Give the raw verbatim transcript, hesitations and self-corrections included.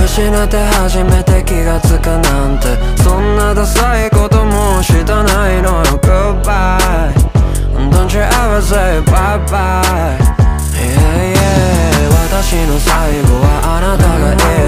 失って初めて気がつくなんて、そんなダサいこともしたないのよ。 Goodbye Don't you ever say bye bye、yeah, yeah、 私の最後はあなたが